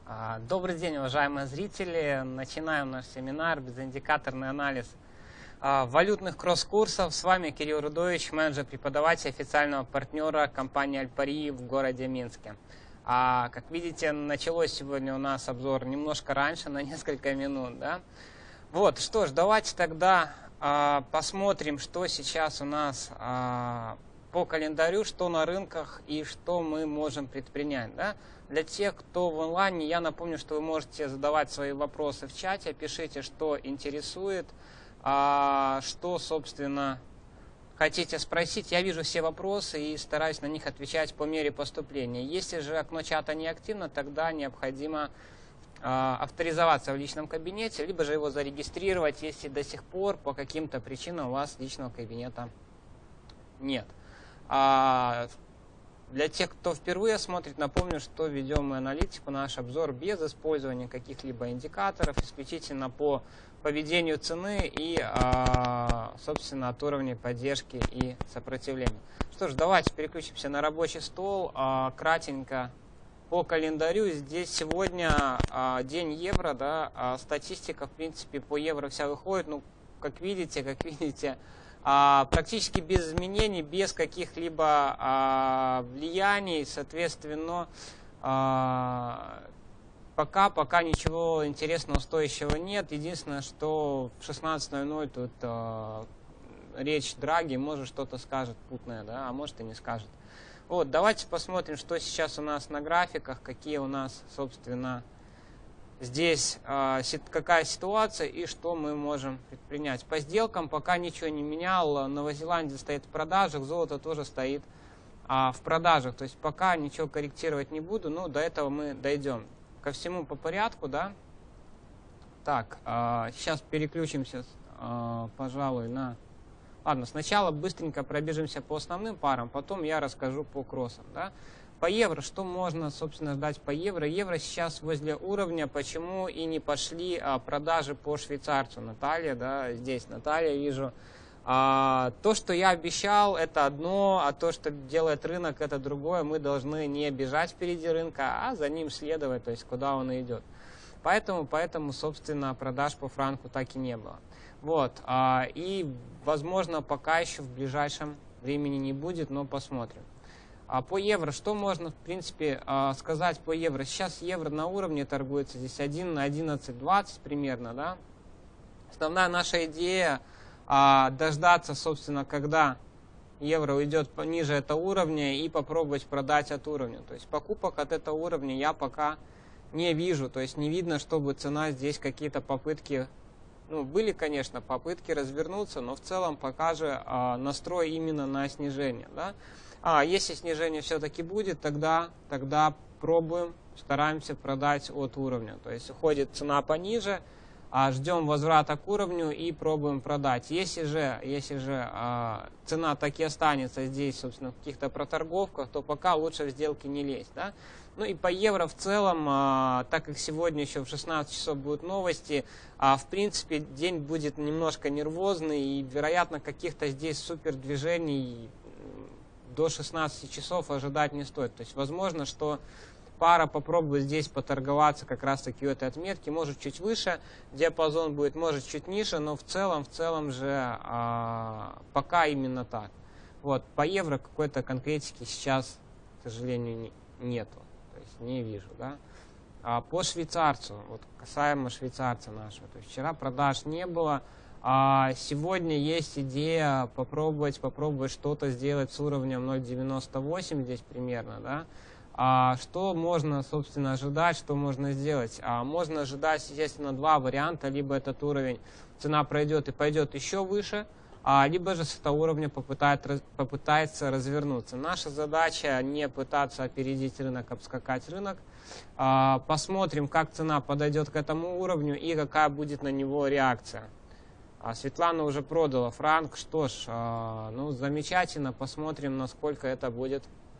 Добрый день, уважаемые зрители! Начинаем наш семинар «Безиндикаторный анализ валютных кросс-курсов». С вами Кирилл Рудович, менеджер-преподаватель, официального партнера компании Альпари в городе Минске. Как видите, началось сегодня у нас обзор немножко раньше, на несколько минут. Да? Вот, что ж, давайте тогда посмотрим, что сейчас у нас по календарю, что на рынках и что мы можем предпринять. Да? Для тех, кто в онлайне, я напомню, что вы можете задавать свои вопросы в чате, пишите, что интересует, что, собственно, хотите спросить. Я вижу все вопросы и стараюсь на них отвечать по мере поступления. Если же окно чата не активно, тогда необходимо авторизоваться в личном кабинете, либо же его зарегистрировать, если до сих пор по каким-то причинам у вас личного кабинета нет. Для тех, кто впервые смотрит, напомню, что ведем мы аналитику, наш обзор без использования каких-либо индикаторов, исключительно по поведению цены и, собственно, от уровней поддержки и сопротивления. Что ж, давайте переключимся на рабочий стол. Кратенько по календарю. Здесь сегодня день евро, да, статистика, в принципе, по евро вся выходит. Ну, как видите, практически без изменений, без каких-либо влияний, соответственно, пока ничего интересного, стоящего нет. Единственное, что в 16:00 тут речь Драги, может что-то скажет путное, да, а может и не скажет. Вот, давайте посмотрим, что сейчас у нас на графиках, какие у нас, собственно, здесь какая ситуация и что мы можем предпринять. По сделкам пока ничего не менял. Новая Зеландия стоит в продажах, золото тоже стоит в продажах. То есть пока ничего корректировать не буду, но до этого мы дойдем. Ко всему по порядку, да? Так, сейчас переключимся, пожалуй, на... Ладно, сначала быстренько пробежимся по основным парам, потом я расскажу по кроссам, да? По евро, что можно, собственно, ждать по евро? Евро сейчас возле уровня, почему и не пошли продажи по швейцарцу. Наталья, да, здесь Наталья, вижу. То, что я обещал, это одно, а то, что делает рынок, это другое. Мы должны не бежать впереди рынка, а за ним следовать, то есть куда он идет. Поэтому, собственно, продаж по франку так и не было. Вот, и, возможно, пока еще в ближайшем времени не будет, но посмотрим. По евро, что можно, в принципе, сказать по евро? Сейчас евро на уровне торгуется здесь 1 на 11.20 примерно, да? Основная наша идея дождаться, собственно, когда евро уйдет ниже этого уровня и попробовать продать от уровня. То есть покупок от этого уровня я пока не вижу. То есть не видно, чтобы цена здесь какие-то попытки... Ну, были, конечно, попытки развернуться, но в целом пока же настрой именно на снижение, да? Если снижение все-таки будет, тогда пробуем, стараемся продать от уровня. То есть уходит цена пониже, ждем возврата к уровню и пробуем продать. Если же цена так и останется здесь, собственно, в каких-то проторговках, то пока лучше в сделки не лезть. Да? Ну и по евро в целом, так как сегодня еще в 16 часов будут новости, в принципе день будет немножко нервозный и, вероятно, каких-то здесь супер движений до 16 часов ожидать не стоит. То есть возможно, что пара попробует здесь поторговаться как раз таки у этой отметки. Может чуть выше диапазон будет, может чуть ниже, но в целом же пока именно так. Вот, по евро какой-то конкретики сейчас, к сожалению, нету. То есть не вижу. Да? По швейцарцу, вот касаемо швейцарца нашего. То есть вчера продаж не было. Сегодня есть идея попробовать что-то сделать с уровнем 0.98 здесь примерно, да? Что можно, собственно, ожидать, что можно сделать? Можно ожидать, естественно, два варианта. Либо этот уровень цена пройдет и пойдет еще выше, либо же с этого уровня попытается развернуться. Наша задача не пытаться опередить рынок, обскакать рынок. Посмотрим, как цена подойдет к этому уровню и какая будет на него реакция. Светлана уже продала франк. Что ж, ну, замечательно. Посмотрим, насколько это будет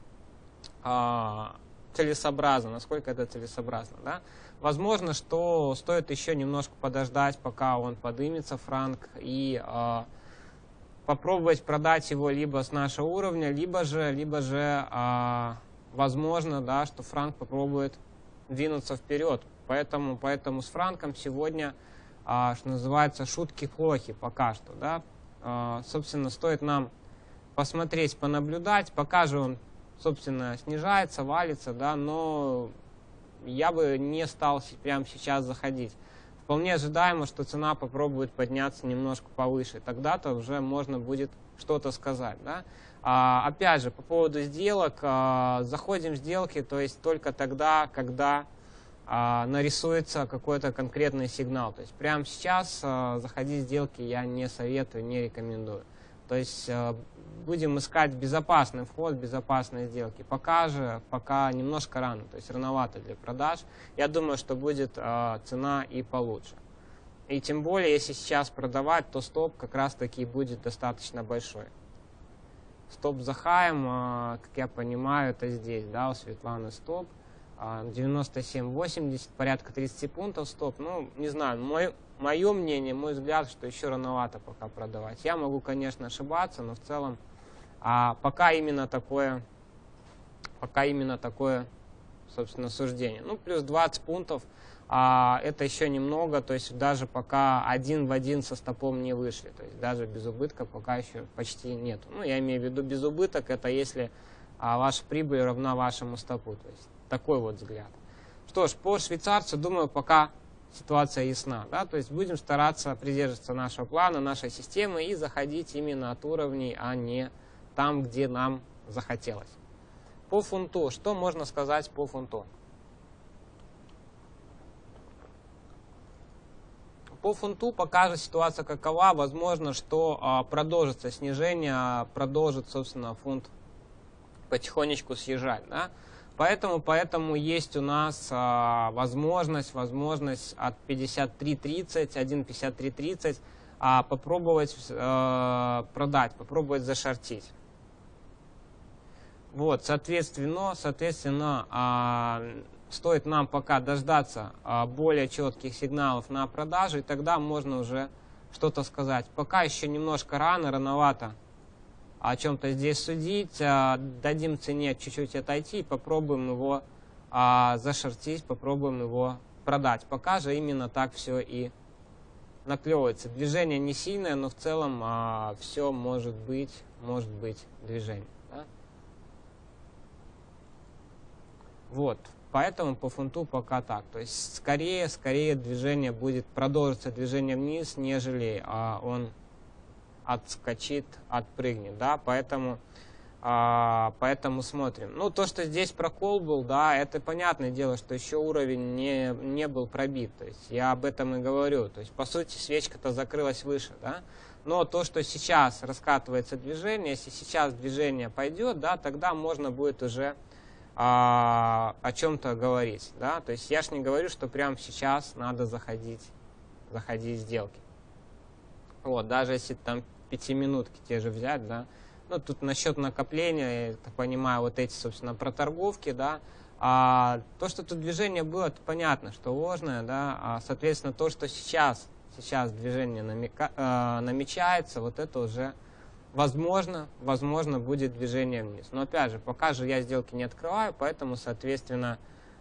целесообразно. Да? Возможно, что стоит еще немножко подождать, пока он поднимется, франк, и попробовать продать его либо с нашего уровня, либо же возможно, да, что франк попробует двинуться вперед. Поэтому с франком сегодня, что называется, шутки плохи пока что. Да? Собственно, стоит нам посмотреть, понаблюдать. Пока же он, собственно, снижается, валится, да, но я бы не стал прямо сейчас заходить. Вполне ожидаемо, что цена попробует подняться немножко повыше. Тогда-то уже можно будет что-то сказать. Да? Опять же, по поводу сделок, заходим в сделки, то есть только тогда, когда нарисуется какой-то конкретный сигнал. То есть прямо сейчас заходить в сделки я не советую, не рекомендую. То есть будем искать безопасный вход, безопасные сделки. Пока немножко рано, то есть рановато для продаж. Я думаю, что будет цена и получше. И тем более, если сейчас продавать, то стоп как раз таки будет достаточно большой. Стоп за хаем, как я понимаю, это здесь, да, у Светланы стоп. 97.80, порядка 30 пунктов стоп. Ну, не знаю, мое мнение, мой взгляд, что еще рановато пока продавать. Я могу, конечно, ошибаться, но в целом пока именно такое, собственно, суждение. Ну, плюс 20 пунктов, это еще немного, то есть даже пока один в один со стопом не вышли. То есть даже без убытка пока еще почти нет. Ну, я имею в виду без убыток, это если ваша прибыль равна вашему стопу. То есть такой вот взгляд. Что ж, по швейцарцу, думаю, пока ситуация ясна. Да? То есть будем стараться придерживаться нашего плана, нашей системы и заходить именно от уровней, а не там, где нам захотелось. По фунту. Что можно сказать по фунту? По фунту пока же ситуация какова. Возможно, что продолжится снижение, продолжит, собственно, фунт потихонечку съезжать. Да? Поэтому есть у нас возможность от 53.30, 1.53.30 попробовать продать, попробовать зашортить. Вот, соответственно, стоит нам пока дождаться более четких сигналов на продажу, и тогда можно уже что-то сказать. Пока еще немножко рановато о чем-то здесь судить, дадим цене чуть-чуть отойти и попробуем его зашортить, попробуем его продать. Пока же именно так все и наклевывается. Движение не сильное, но в целом все может быть движение. Да? Вот, поэтому по фунту пока так. То есть скорее движение будет продолжиться, движение вниз, нежели он отскочит, отпрыгнет, да, поэтому смотрим. Ну, то, что здесь прокол был, да, это понятное дело, что еще уровень не был пробит, то есть я об этом и говорю, то есть по сути свечка-то закрылась выше, да, но то, что сейчас раскатывается движение, если сейчас движение пойдет, да, тогда можно будет уже о чем-то говорить, да, то есть я ж не говорю, что прямо сейчас надо заходить в сделки. Вот, даже если там 5-минутки те же взять, да, ну, тут насчет накопления, я так понимаю, вот эти, собственно, проторговки, да, то, что тут движение было, это понятно, что ложное, да, соответственно, то, что сейчас движение намечается, вот это уже возможно будет движение вниз. Но опять же, пока же я сделки не открываю, поэтому, соответственно,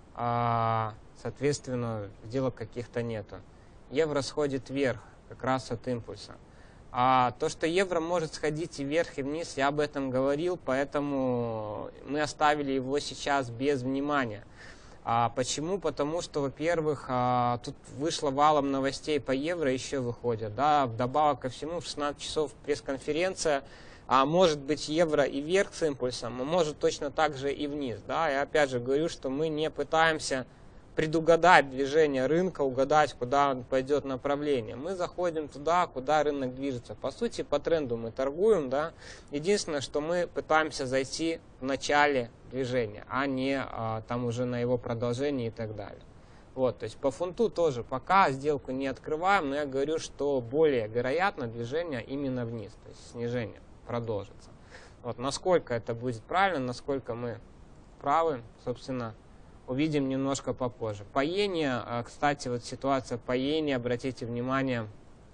сделок каких-то нету. Евро сходит вверх, как раз от импульса. То, что евро может сходить и вверх, и вниз, я об этом говорил, поэтому мы оставили его сейчас без внимания. Почему? Потому что, во-первых, тут вышло валом новостей по евро, еще выходят. Да? Вдобавок ко всему, в 16 часов пресс-конференция, может быть евро и вверх с импульсом, а может точно так же и вниз. Да? Я опять же говорю, что мы не пытаемся предугадать движение рынка, угадать, куда он пойдет направление. Мы заходим туда, куда рынок движется. По сути, по тренду мы торгуем. Да? Единственное, что мы пытаемся зайти в начале движения, а не там уже на его продолжении и так далее. Вот, то есть по фунту тоже пока сделку не открываем, но я говорю, что более вероятно движение именно вниз, то есть снижение продолжится. Вот, насколько это будет правильно, насколько мы правы, собственно, увидим немножко попозже. По иене, кстати, вот ситуация по иене, обратите внимание,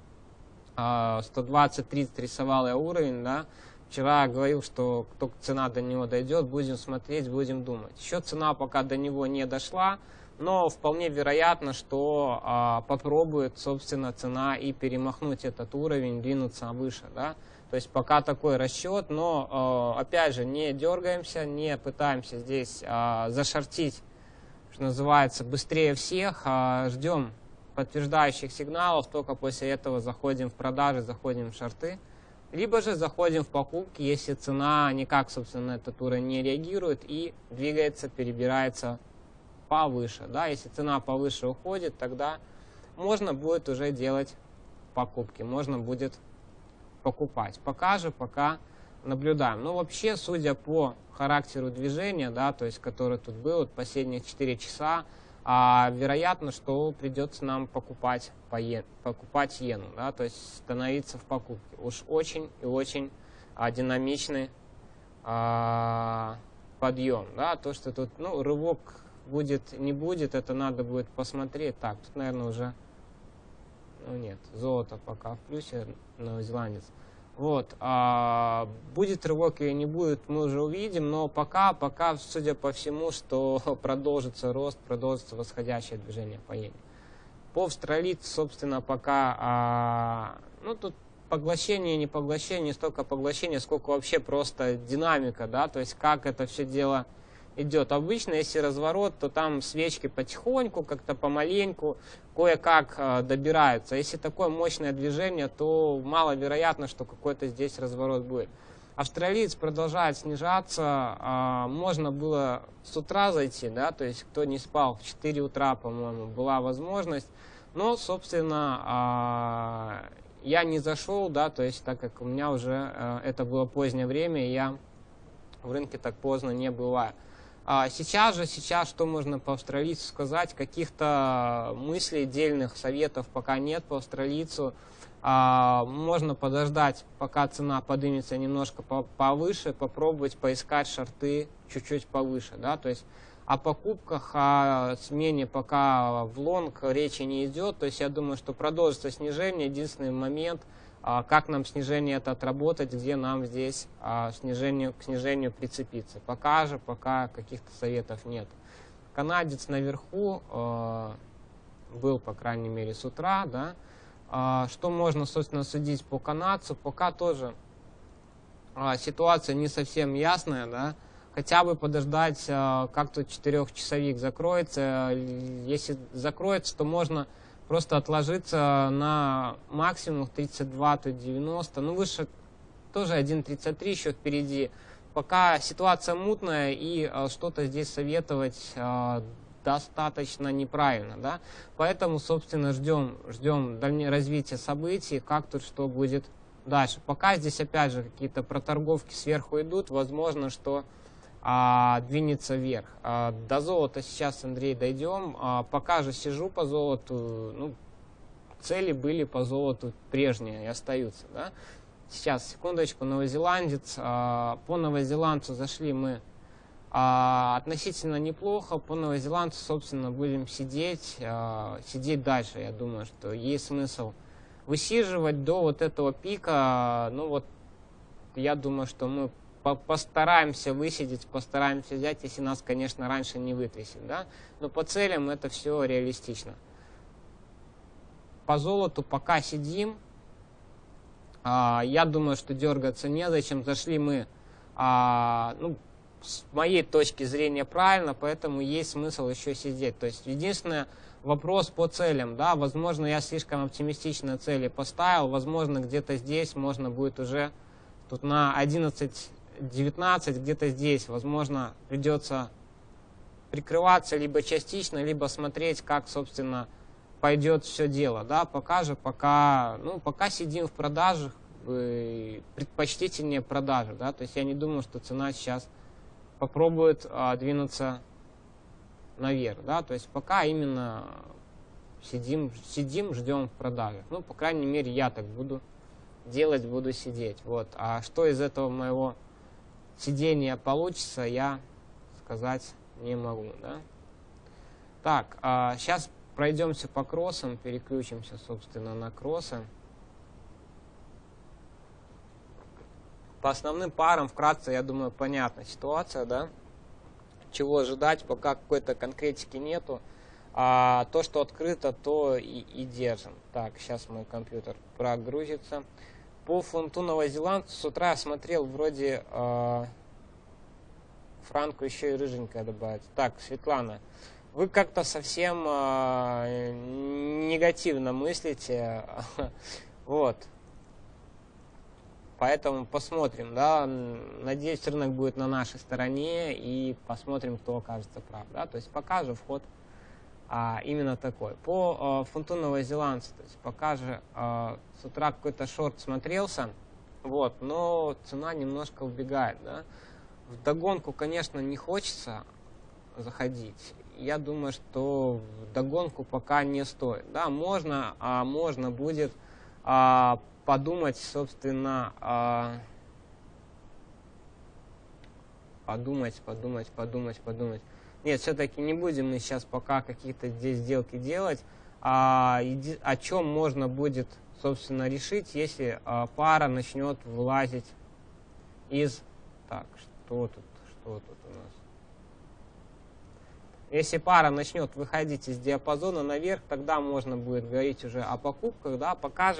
120-30 рисовал я уровень, да. Вчера я говорил, что только цена до него дойдет, будем смотреть, будем думать. Еще цена пока до него не дошла, но вполне вероятно, что попробует, собственно, цена и перемахнуть этот уровень, двинуться выше, да. То есть пока такой расчет, но, опять же, не дергаемся, не пытаемся здесь зашортить, что называется, быстрее всех, ждем подтверждающих сигналов, только после этого заходим в продажи, заходим в шорты, либо же заходим в покупки, если цена никак, собственно, на этот уровень не реагирует и двигается, перебирается повыше. Да? Если цена повыше уходит, тогда можно будет уже делать покупки, можно будет покупать. Пока наблюдаем. Но вообще, судя по характеру движения, да, то есть который тут был, вот последние 4 часа, вероятно, что придется нам покупать иену, да, то есть становиться в покупке. Уж очень и очень динамичный подъем. Да, то, что тут рывок будет, не будет, это надо будет посмотреть. Так, тут, наверное, уже нет, золото пока в плюсе, новозеландец. Вот, будет рывок или не будет, мы уже увидим, но пока, судя по всему, что продолжится рост, продолжится восходящее движение по иене. По австралийцу, собственно, пока, тут поглощение, не поглощение, не столько поглощение, сколько вообще просто динамика, да, то есть как это все дело идет. Обычно, если разворот, то там свечки потихоньку, как-то помаленьку, кое-как добираются. Если такое мощное движение, то маловероятно, что какой-то здесь разворот будет. Австралиец продолжает снижаться. Можно было с утра зайти, да, то есть кто не спал, в 4 утра, по-моему, была возможность. Но, собственно, я не зашел, да, то есть так как у меня уже это было позднее время, я в рынке так поздно не бываю. Сейчас что можно по австралийцу сказать? Каких-то мыслей, дельных советов пока нет по австралийцу. Можно подождать, пока цена поднимется немножко повыше, попробовать поискать шорты чуть-чуть повыше. Да? То есть о покупках, о смене пока в лонг речи не идет. То есть я думаю, что продолжится снижение. Единственный момент, как нам снижение это отработать, где нам здесь к снижению прицепиться. Пока каких-то советов нет. Канадец наверху был, по крайней мере, с утра. Да? Что можно, собственно, судить по канадцу? Пока тоже ситуация не совсем ясная. Да? Хотя бы подождать, как тут 4-часовик закроется. Если закроется, то можно просто отложиться на максимум 32-90, выше тоже 1.33 еще впереди. Пока ситуация мутная и что-то здесь советовать достаточно неправильно, да? Поэтому, собственно, ждем развития событий, как тут что будет дальше. Пока здесь опять же какие-то проторговки сверху идут, возможно, что двинется вверх. До золота сейчас, Андрей, дойдем. Пока же сижу по золоту, цели были по золоту прежние и остаются. Да? Сейчас, секундочку, новозеландец. По новозеландцу зашли мы относительно неплохо. По новозеландцу, собственно, будем сидеть дальше. Я думаю, что есть смысл высиживать до вот этого пика. Я думаю, что мы постараемся высидеть, постараемся взять, если нас, конечно, раньше не вытрясет, да? Но по целям это все реалистично. По золоту пока сидим. Я думаю, что дергаться незачем. Зашли мы, с моей точки зрения, правильно, поэтому есть смысл еще сидеть. То есть единственное, вопрос по целям, да, возможно, я слишком оптимистичные цели поставил, возможно, где-то здесь можно будет уже тут на 11-19, где-то здесь, возможно, придется прикрываться либо частично, либо смотреть, как, собственно, пойдет все дело, да, пока сидим в продажах, предпочтительнее продажи, да, то есть я не думаю, что цена сейчас попробует двинуться наверх, да, то есть пока именно сидим, ждем в продажах, по крайней мере, я так буду делать, буду сидеть, вот, а что из этого моего сидения получится, я сказать не могу, да. Так, сейчас пройдемся по кроссам, переключимся, собственно, на кроссы. По основным парам, вкратце, я думаю, понятна ситуация, да? Чего ожидать, пока какой-то конкретики нету. А то, что открыто, то и держим. Так, сейчас мой компьютер прогрузится. По фунту новозеландцу с утра я смотрел, вроде Франку еще и рыженькая добавить. Так, Светлана, вы как-то совсем негативно мыслите. Вот. Поэтому посмотрим, да. Надеюсь, рынок будет на нашей стороне и посмотрим, кто окажется прав. Да? То есть пока же вход именно такой. По фунту новозеландца, то есть пока же с утра какой-то шорт смотрелся, вот, но цена немножко убегает. Да? Вдогонку, конечно, не хочется заходить. Я думаю, что вдогонку пока не стоит. Да, можно будет подумать, собственно, подумать. Нет, все-таки не будем мы сейчас пока какие-то здесь сделки делать. О чем можно будет, собственно, решить, если пара начнет вылазить из... Так, что тут у нас? Если пара начнет выходить из диапазона наверх, тогда можно будет говорить уже о покупках. Да? Пока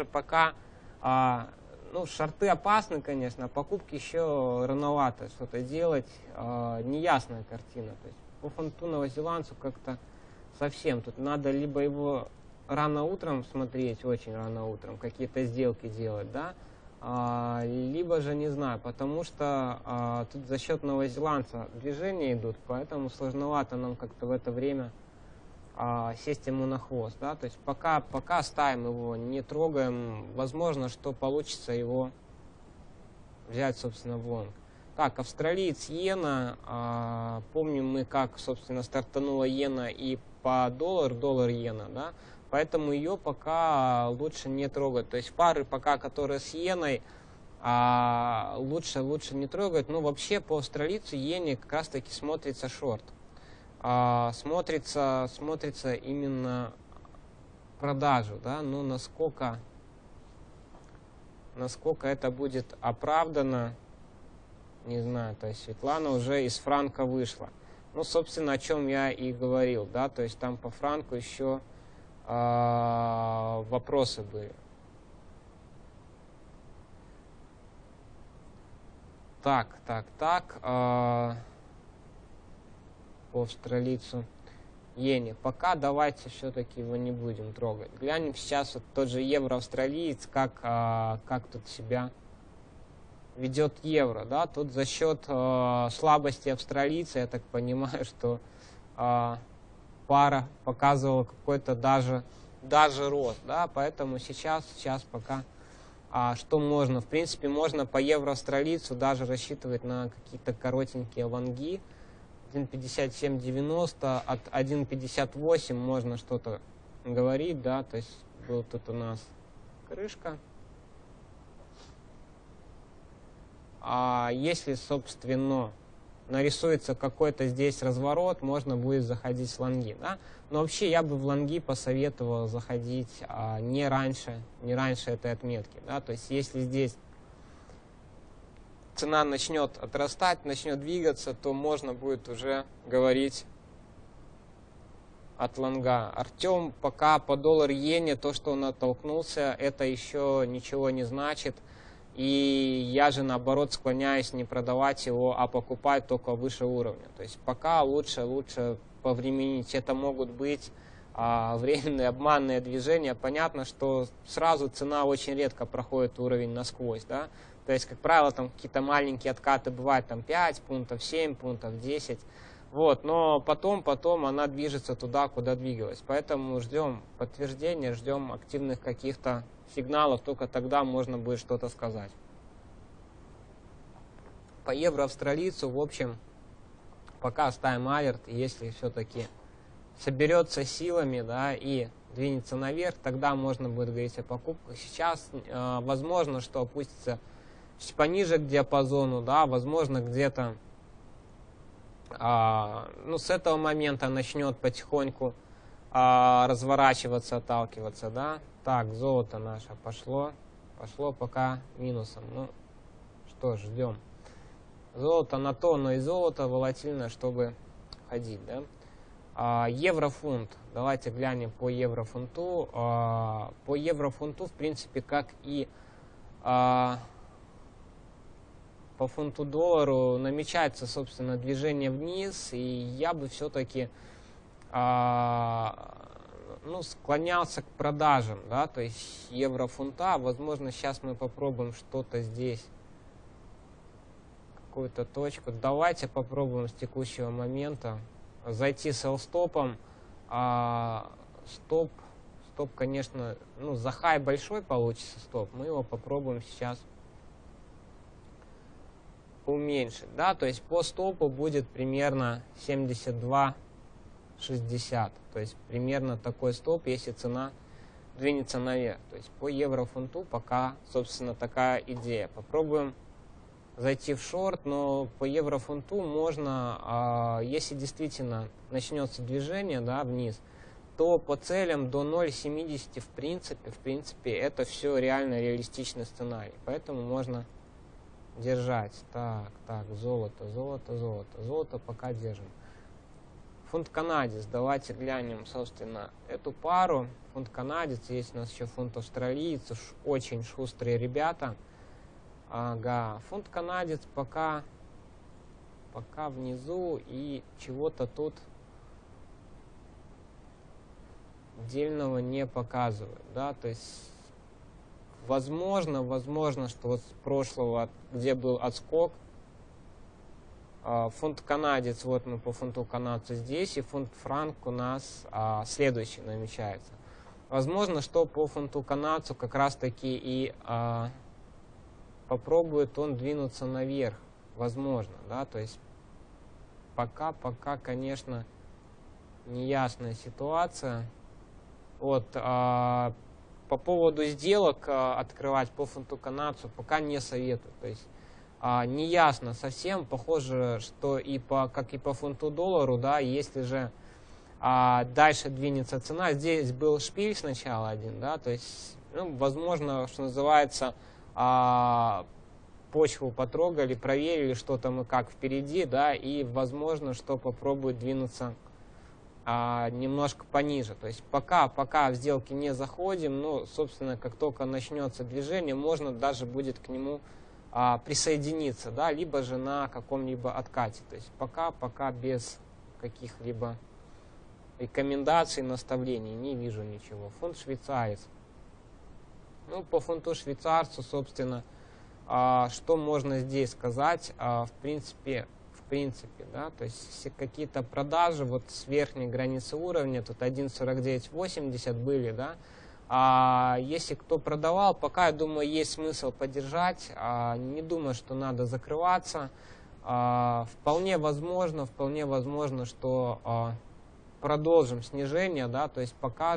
ну, шорты опасны, конечно, а покупки еще рановато что-то делать. Неясная картина. То есть по фунту новозеландцу как-то совсем. Тут надо либо его рано утром смотреть, очень рано утром, какие-то сделки делать, да, либо же, не знаю, потому что тут за счет новозеландца движения идут, поэтому сложновато нам как-то в это время сесть ему на хвост, да, то есть пока ставим его, не трогаем, возможно, что получится его взять, собственно, в лонг. Так, австралиец иена, помним мы, как, собственно, стартанула иена и по доллар иена, да, поэтому ее пока лучше не трогать. То есть пары пока, которые с иеной, лучше не трогать. Но вообще по австралийцу иене как раз таки смотрится шорт. Смотрится именно продажу, да, но насколько это будет оправдано, не знаю. То есть Светлана уже из франка вышла. Ну, собственно, о чем я и говорил, да, то есть там по франку еще вопросы были. Так, по австралийцу иене. Пока давайте все-таки его не будем трогать. Глянем сейчас вот тот же евро-австралиец, как тут себя ведет евро. Да? Тут за счет слабости австралийца, я так понимаю, что пара показывала какой-то даже рост. Да? Поэтому сейчас пока что можно? В принципе, можно по евро-австралийцу даже рассчитывать на какие-то коротенькие лонги. 1.5790, от 1.58 можно что-то говорить, да, то есть был тут у нас крышка. А если, собственно, нарисуется какой-то здесь разворот, можно будет заходить в лонги, да. Но вообще я бы в лонги посоветовал заходить не раньше этой отметки, да, то есть если здесь цена начнет отрастать, начнет двигаться, то можно будет уже говорить от лонга. Артем пока по доллар-иене, то, что он оттолкнулся, это еще ничего не значит. И я же, наоборот, склоняюсь не продавать его, а покупать только выше уровня. То есть пока лучше повременить. Это могут быть временные обманные движения. Понятно, что сразу цена очень редко проходит уровень насквозь, да. То есть, как правило, там какие-то маленькие откаты бывают, там 5 пунктов, 7 пунктов, 10. Вот, но потом она движется туда, куда двигалась. Поэтому ждем подтверждения, ждем активных каких-то сигналов, только тогда можно будет что-то сказать. По евро-австралийцу, в общем, пока ставим аверт, если все-таки соберется силами, да, и двинется наверх, тогда можно будет говорить о покупках. Сейчас возможно, что опустится чуть пониже к диапазону, да, возможно, где-то с этого момента начнет потихоньку разворачиваться, отталкиваться, да. Так, золото наше пошло пока минусом. Ну, что ж, ждем. Золото на то, но и золото волатильно, чтобы ходить, да. Еврофунт. Давайте глянем по еврофунту. По еврофунту, в принципе, как и по фунту-доллару, намечается, собственно, движение вниз, и я бы все-таки склонялся к продажам, да, то есть еврофунта. Возможно, сейчас мы попробуем что-то здесь, какую-то точку. Давайте попробуем с текущего момента зайти с L-стопом. Стоп, конечно, за хай большой получится стоп. Мы его попробуем сейчас уменьшить, да, то есть по стопу будет примерно 72.60, то есть примерно такой стоп, если цена двинется наверх. То есть по еврофунту пока, собственно, такая идея. Попробуем зайти в шорт, но по еврофунту можно, если действительно начнется движение, да, вниз, то по целям до 0.70 в принципе это все реально реалистичный сценарий, поэтому можно держать. Так, золото пока держим. Фунт канадец, давайте глянем, собственно, эту пару. Фунт канадец, есть у нас еще фунт австралиец, очень шустрые ребята. Ага, фунт канадец пока внизу, и чего-то тут дельного не показывают, да, то есть возможно, что вот с прошлого, где был отскок, фунт канадец, вот мы по фунту канадцу здесь, и фунт франк у нас следующий намечается. Возможно, что по фунту канадцу как раз таки и попробует он двинуться наверх, возможно, да, то есть пока, конечно, неясная ситуация. Вот, по поводу сделок открывать по фунту канадцу пока не советую, то есть не ясно совсем, похоже, что как и по фунту доллару, да, если же дальше двинется цена, здесь был шпиль сначала один, да, то есть, возможно, что называется, почву потрогали, проверили, что там и как впереди, да, и возможно, что попробует двинуться немножко пониже. То есть пока в сделки не заходим, но, собственно, как только начнется движение, можно даже будет к нему присоединиться, да, либо же на каком-либо откате. То есть пока без каких-либо рекомендаций, наставлений не вижу ничего. Фунт швейцарец. По фунту швейцарцу, собственно, что можно здесь сказать? В принципе, да, то есть какие-то продажи вот с верхней границы уровня, тут 1.4980 были, да, если кто продавал, пока, я думаю, есть смысл подержать, не думаю, что надо закрываться, вполне возможно, что продолжим снижение, да, то есть пока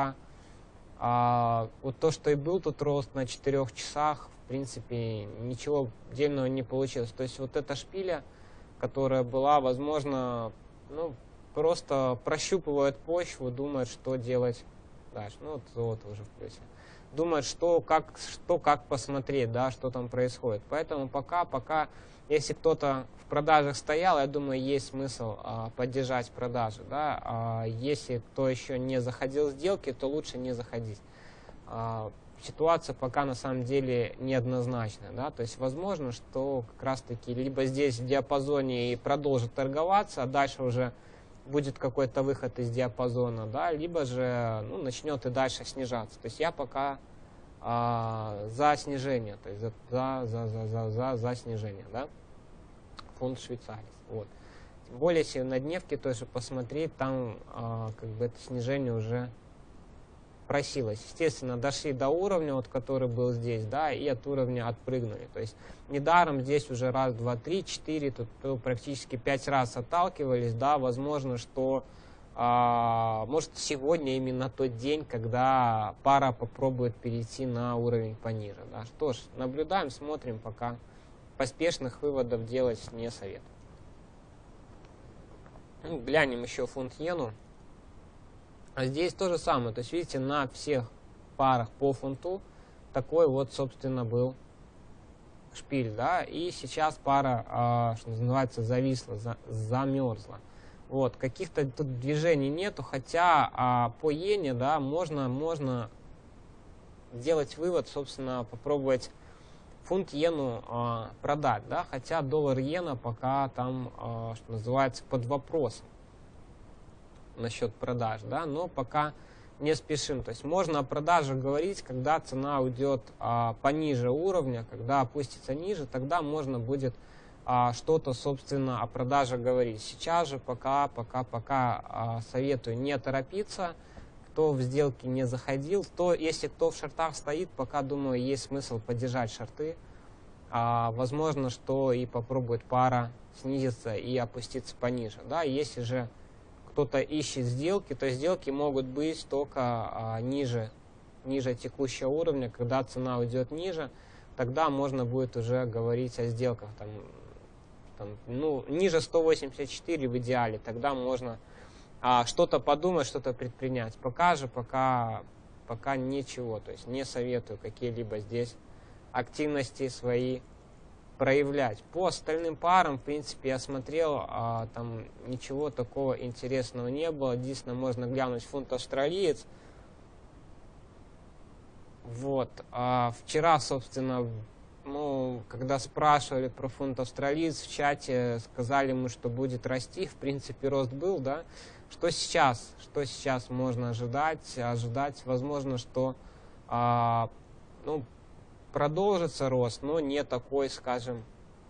вот то, что и был тут рост на 4 часах, в принципе, ничего дельного не получилось, то есть вот эта шпиля, которая была, возможно, просто прощупывает почву, думает, что делать дальше. Вот золото уже в плюсе. Думает, что как посмотреть, да, что там происходит. Поэтому пока, если кто-то в продажах стоял, я думаю, есть смысл поддержать продажи, да. Если кто еще не заходил в сделки, то лучше не заходить. Ситуация пока на самом деле неоднозначная, да, то есть возможно, что как раз таки либо здесь в диапазоне и продолжит торговаться, а дальше уже будет какой-то выход из диапазона, да, либо же начнет и дальше снижаться. То есть я пока за снижение, то есть за снижение, да, фунт швейцарец. Вот. Тем более, если на дневке тоже посмотреть, там как бы это снижение уже просилось. Естественно, дошли до уровня, вот, который был здесь, да, и от уровня отпрыгнули. То есть недаром здесь уже раз, два, три, четыре, тут практически 5 раз отталкивались, да, возможно, что может сегодня именно тот день, когда пара попробует перейти на уровень пониже, да. Что ж, наблюдаем, смотрим, пока поспешных выводов делать не советую. Глянем еще фунт-иену. А здесь то же самое, то есть видите, на всех парах по фунту такой вот, собственно, был шпиль, да, и сейчас пара, что называется, зависла, замерзла. Вот, каких-то тут движений нету, хотя по иене, да, можно сделать вывод, собственно, попробовать фунт-иену продать, да, хотя доллар-иена пока там, что называется, под вопросом насчет продаж, да, но пока не спешим. То есть можно о продаже говорить, когда цена уйдет пониже уровня, когда опустится ниже, тогда можно будет что-то, собственно, о продаже говорить. Сейчас же пока советую не торопиться. Кто в сделке не заходил, то если кто в шортах стоит, пока, думаю, есть смысл поддержать шорты. Возможно, что и попробует пара снизиться и опуститься пониже. Да? Если же кто-то ищет сделки, то сделки могут быть только ниже текущего уровня. Когда цена уйдет ниже, тогда можно будет уже говорить о сделках. Ну, ниже 184 в идеале, тогда можно что-то подумать, что-то предпринять. Пока ничего, то есть не советую какие-либо здесь активности свои проявлять. По остальным парам, в принципе, я смотрел, там ничего такого интересного не было. Единственное, можно глянуть фунт австралиец. Вот. Вчера, собственно, ну, когда спрашивали про фунт австралиец в чате, сказали мы, что будет расти. В принципе, рост был, да. Что сейчас можно ожидать? Возможно, что ну, продолжится рост, но не такой, скажем,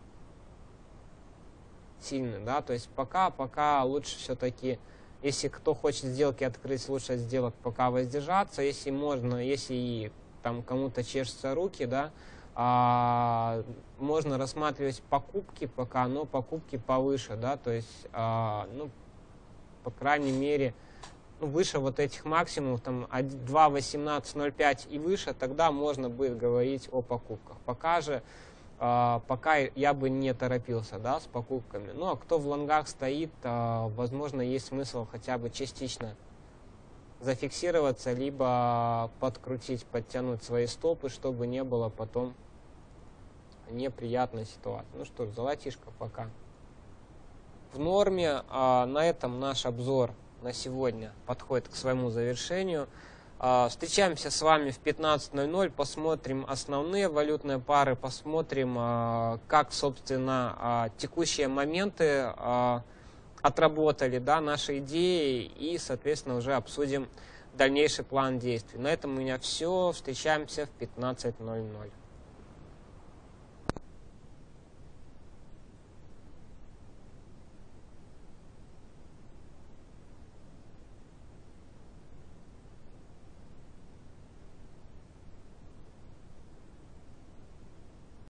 сильный, да. То есть пока лучше все-таки, если кто хочет сделки открыть, лучше от сделок пока воздержаться. Если можно, если там кому-то чешутся руки, да, можно рассматривать покупки пока, но покупки повыше, да, то есть, ну, по крайней мере, ну, выше вот этих максимумов, там 2.1805 и выше, тогда можно будет говорить о покупках. Пока я бы не торопился, да, с покупками. Ну, а кто в лонгах стоит, возможно, есть смысл хотя бы частично зафиксироваться, либо подкрутить, подтянуть свои стопы, чтобы не было потом неприятной ситуации. Ну что ж, золотишко пока в норме. На этом наш обзор на сегодня подходит к своему завершению. Встречаемся с вами в 15:00, посмотрим основные валютные пары, посмотрим, как, собственно, текущие моменты отработали, да, наши идеи, и, соответственно, уже обсудим дальнейший план действий. На этом у меня все. Встречаемся в 15:00.